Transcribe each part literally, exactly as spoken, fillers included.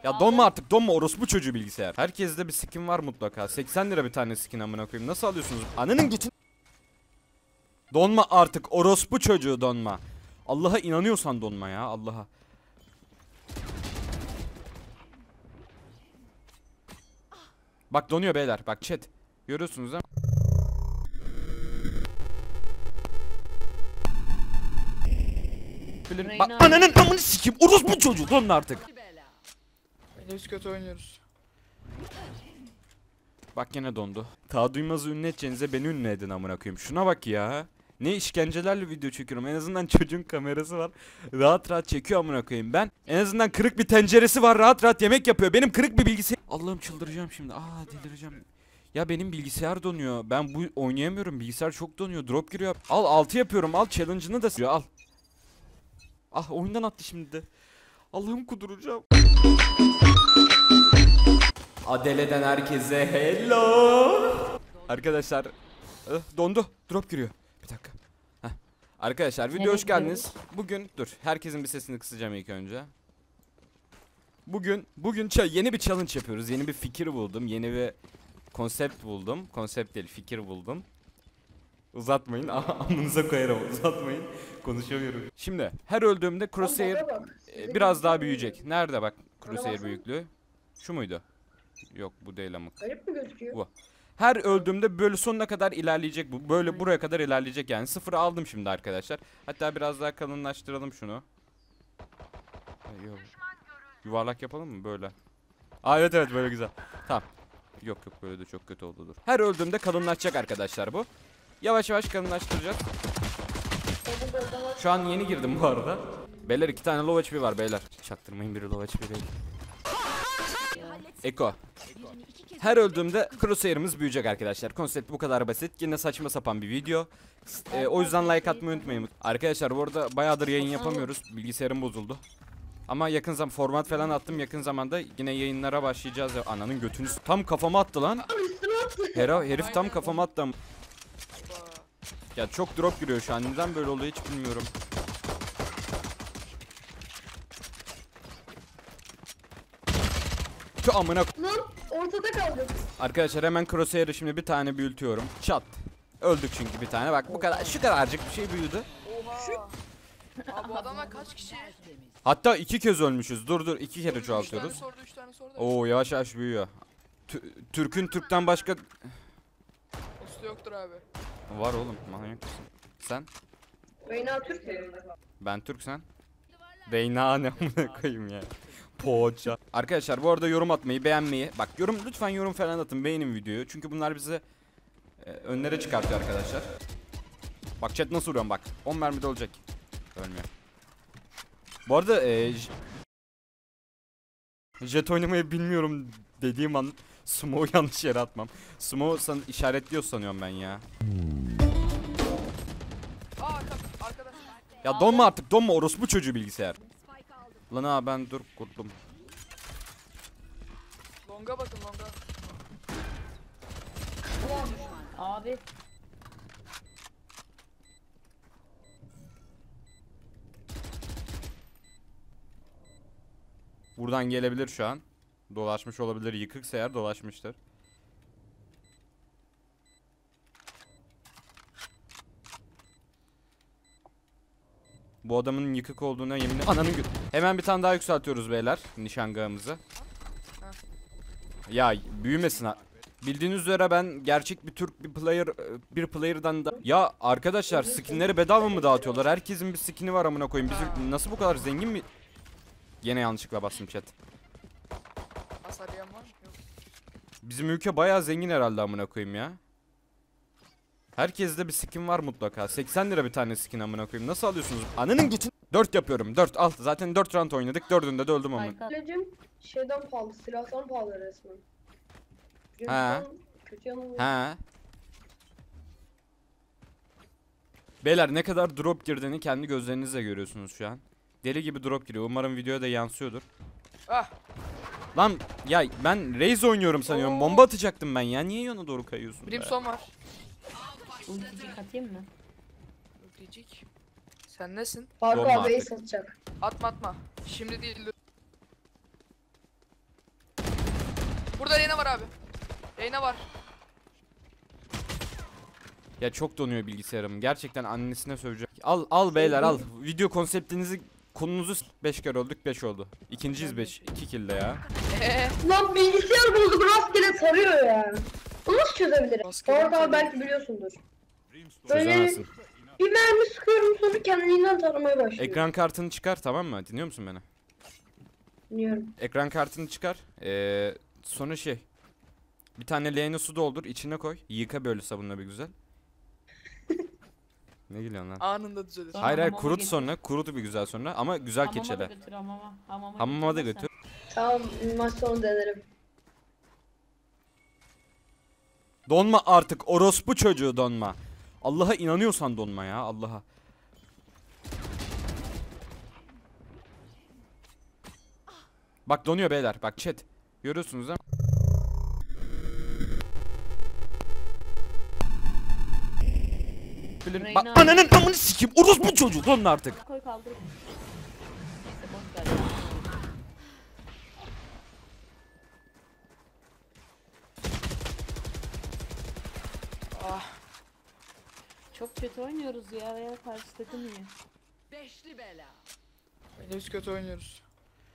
Ya donma artık, donma orospu çocuğu bilgisayar. Herkeste bir skin var mutlaka. seksen lira bir tane skin amına koyayım. Nasıl alıyorsunuz? Ananın götün. Donma artık orospu çocuğu, donma. Allah'a inanıyorsan donma ya, Allah'a. Bak donuyor beyler, bak chat. Görüyorsunuz değil mi? Bak ananın amını sikeyim, orospu çocuğu, donma artık. Biz kötü oynuyoruz. Bak yine dondu. Ta duymazı ünlü edeceğinize beni ünlü edin amına koyayım. Şuna bak ya. Ne işkencelerle video çekiyorum. En azından çocuğun kamerası var. Rahat rahat çekiyor amına koyayım. Ben en azından kırık bir tenceresi var. Rahat rahat yemek yapıyor. Benim kırık bir bilgisayar. Allah'ım çıldıracağım şimdi. Aa delireceğim. Ya benim bilgisayar donuyor. Ben bu oynayamıyorum. Bilgisayar çok donuyor. Drop giriyor. Al altı yapıyorum. Al challenge'ını da al. Ah oyundan attı şimdi de. Allah'ım kuduracağım. Adele'den herkese hello. Arkadaşlar dondu. Drop giriyor. Bir dakika. Heh. Arkadaşlar video hoş geldiniz. Bugün dur. Herkesin bir sesini kısacağım ilk önce. Bugün bugün yeni bir challenge yapıyoruz. Yeni bir fikir buldum. Yeni bir konsept buldum. Konsept değil, fikir buldum. Uzatmayın. Amınıza koyarım. Uzatmayın. Konuşamıyorum. Şimdi her öldüğümde Crosshair e, biraz daha büyüyecek. Nerede bak Crosshair büyüklüğü? Şu muydu? Yok bu değil amık. Garip mi gözüküyor? Bu. Her öldüğümde böyle sonuna kadar ilerleyecek bu. Böyle buraya kadar ilerleyecek yani. Sıfırı aldım şimdi arkadaşlar. Hatta biraz daha kalınlaştıralım şunu. Yok. Yuvarlak yapalım mı böyle? Aa evet evet böyle güzel. Tamam. Yok yok böyle de çok kötü oldu dur. Her öldüğümde kalınlaşacak arkadaşlar bu. Yavaş yavaş kalınlaştıracağız. Şu an yeni girdim bu arada. Beyler iki tane low H P var beyler. Çaktırmayın, biri low H P değil. Eko. Her öldüğümde Crosshair'ımız büyüyecek arkadaşlar. Konsept bu kadar basit. Yine saçma sapan bir video. Ee, o yüzden like atmayı unutmayın. Arkadaşlar bu arada bayağıdır yayın yapamıyoruz. Bilgisayarım bozuldu. Ama yakın zaman format falan attım. Yakın zamanda yine yayınlara başlayacağız. Ya, ananın götünü tam kafama attı lan. Hera herif tam kafama attı. Ya çok drop giriyor şu an. Neden böyle oluyor hiç bilmiyorum. Şu amına Lan ortada kaldık. Arkadaşlar hemen Crosshair'ı şimdi bir tane büyütüyorum. Çat. Öldük çünkü bir tane. Bak bu kadar, şu kadarcık bir şey büyüdü. Oha. Abi bu adamlar kaç kişi? Hatta iki kez ölmüşüz. Dur dur iki kere çoğaltıyoruz. üç tane sordu, üç tane sordu. Oo yavaş yavaş büyüyor. T Türk'ün Türk'ten başka Usta yoktur abi. var oğlum, manyak mısın? Sen? Reyna Türk mü? Ben Türk, sen? Reyna ne amına koyayım ya. Poğaça. Arkadaşlar bu arada yorum atmayı, beğenmeyi. Bak yorum lütfen yorum falan atın, beğenin videoyu. Çünkü bunlar bizi e, önlere çıkartıyor arkadaşlar. Bak chat nasıl vuruyorum bak. on mermide olacak. Ölmüyor. Bu arada e, jet oynamayı bilmiyorum dediğim an smoke'u yanlış yere atmam. Smoke'u san işaretliyor sanıyorum ben ya. Aa arkadaş. Ya donma artık, donma orospu çocuğu bilgisayar. Lan ha ben dur kurdum. Longa bakın longa. Abi. Buradan gelebilir şu an. Dolaşmış olabilir, yıkıksa eğer dolaşmıştır. Bu adamın yıkık olduğuna yemin ananın gö hemen bir tane daha yükseltiyoruz beyler nişangahımızı. Ya büyümesin ha. Bildiğiniz üzere ben gerçek bir Türk bir player bir player'dan da ya arkadaşlar skinleri bedava mı dağıtıyorlar? Herkesin bir skini var amına koyayım. Biz nasıl bu kadar zengin mi? Yine yanlışlıkla bastım chat. Hasar yiyen var? Yok. Bizim ülke bayağı zengin herhalde amına koyayım ya. Herkeste bir skin var mutlaka. seksen lira bir tane skin amına koyayım. Nasıl alıyorsunuz? Ananın götün. dört yapıyorum. dört al. Zaten dört round oynadık. dördünde de öldüm amına. Legend şeyden pahalı, silahtan pahalı resmen. Ha. Kötü yanı Ha. Beyler ne kadar drop girdiğini kendi gözlerinizle görüyorsunuz şu an. Deli gibi drop giriyor. Umarım videoya da yansıyordur. Ah. Lan ya ben Raze oynuyorum sanıyorum. Bomba atacaktım ben ya. Niye yana doğru kayıyorsun? Brimstone var. Ulticik atayım mı? Diyecek. Sen nesin? Faruk Donma abi artık. satacak. Atma atma. Şimdi değil. burada Reyna var abi. Reyna var. Ya çok donuyor bilgisayarım. Gerçekten annesine sövecek. Al al beyler al. Video konseptinizi konunuzu beş kere olduk beş oldu. İkinciyiz beş. iki kilde ya. Eee. Lan bilgisayar bozuk rastgele sarıyor ya. Bunu nasıl çözebilirim? Rastgele Faruk abi sarıyor. belki biliyorsundur. Böyle Çözemezsin. bir mermi sıkıyorum sonra kendiliğinden taramaya başlıyor. Ekran kartını çıkar, tamam mı? Dinliyor musun beni? Dinliyorum. Ekran kartını çıkar. Ee, sonra şey. Bir tane leğene su doldur, içine koy. Yıka böyle sabunla bir güzel. Ne gülüyorsun lan? Anında düzelir. Sonra Hayır hayır hamama kurut getir. sonra. Kurut bir güzel sonra ama güzel Hamama da keçele. götür hamama. Hamama, Hamama da götürmezsen- götür. Tamam maç sonu denerim. Donma artık orospu çocuğu donma. Allah'a inanıyorsan donma ya Allah'a. Bak donuyor beyler bak chat. Görüyorsunuz değil mi? Bilin- Bak Reyna- ananın amını sikeyim orospu çocuğu donma artık. Koy kaldır. Neyse boş ver. Ah. Çok kötü oynuyoruz ya veya karşı takım iyi. Beşli bela. Biz kötü oynuyoruz.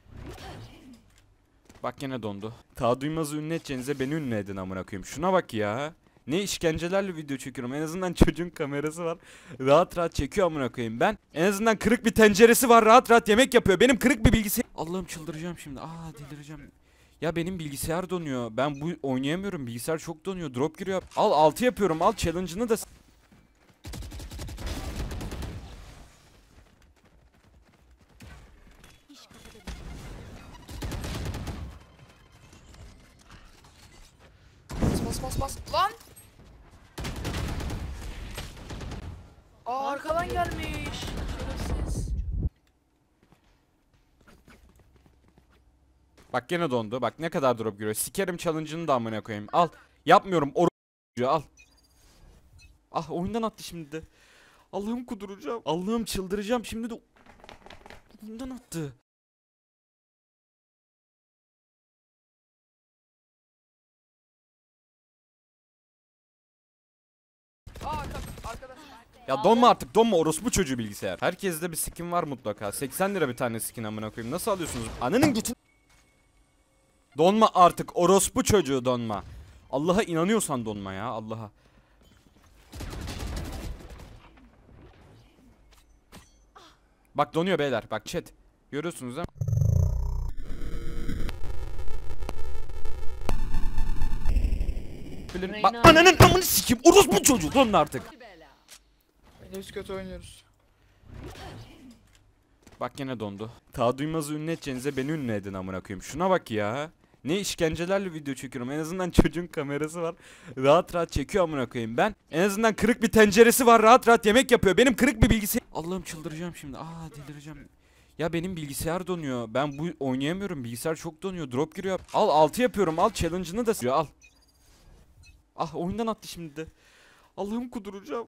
Bak gene dondu. Ta duymazı ünlü edeceğinize beni ünlü edin amına koyayım. Şuna bak ya. Ne işkencelerle video çekiyorum. En azından çocuğun kamerası var. Rahat rahat çekiyor amına koyayım. Ben en azından kırık bir tenceresi var. Rahat rahat yemek yapıyor. Benim kırık bir bilgisayar. Allah'ım çıldıracağım şimdi. Aa delireceğim. Ya benim bilgisayar donuyor. Ben bu oynayamıyorum. Bilgisayar çok donuyor. Drop giriyor. Al altı yapıyorum. Al challenge'ını da. s- Bas bas bas bas. Lan. Aa arkadan gelmiş. Şerefsiz. Bak gene dondu. Bak ne kadar drop giriyor. Sikerim challenge'ını da amına koyayım. Al. Yapmıyorum. O al. Ah oyundan attı şimdi de. Allah'ım kuduracağım. Allah'ım çıldıracağım. Şimdi de oyundan attı. Aa arka, arkada. Ya donma artık donma orospu çocuğu bilgisayar. Herkeste bir skin var mutlaka. seksen lira bir tane skin amına koyayım. Nasıl alıyorsunuz? Ananın götü. Donma artık orospu çocuğu donma. Allah'a inanıyorsan donma ya Allah'a. Bak donuyor beyler. Bak chat. Görüyorsunuz değil mi? Bilin- Bak Reyna- ananın amını sikeyim. Orospu çocuğu donma artık. Beşli bela. Biz kötü oynuyoruz. Bak gene dondu. Ta duymazı ünlü edeceğinize beni ünlü edin amına koyayım. Şuna bak ya. Ne işkencelerle video çekiyorum. En azından çocuğun kamerası var. Rahat rahat çekiyor amına koyayım. Ben en azından kırık bir tenceresi var. Rahat rahat yemek yapıyor. Benim kırık bir bilgisayar. Allah'ım çıldıracağım şimdi. Aa delireceğim. Ya benim bilgisayar donuyor. Ben bu oynayamıyorum. Bilgisayar çok donuyor. Drop giriyor. Al altı yapıyorum. Al challenge'ını da s- al. Ah oyundan attı şimdi de. Allah'ım kuduracağım.